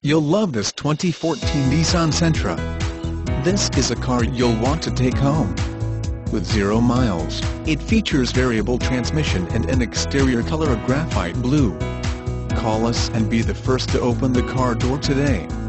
You'll love this 2014 Nissan Sentra. This is a car you'll want to take home. With 0 miles, it features variable transmission and an exterior color of graphite blue. Call us and be the first to open the car door today.